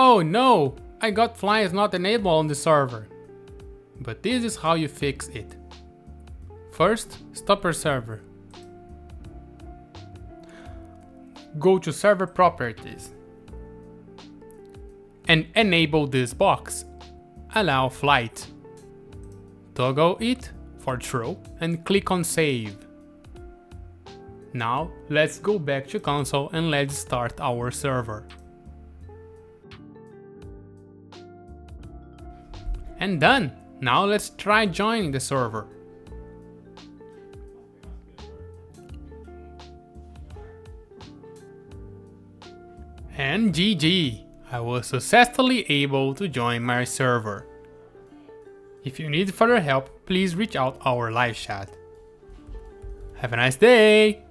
Oh no! I got flies not enabled on the server. But this is how you fix it. First, stop your server. Go to server properties and enable this box, allow flight. Toggle it for true and click on save. Now let's go back to console and let's start our server. And done! Now let's try joining the server. And GG! I was successfully able to join my server. If you need further help, please reach out our live chat. Have a nice day!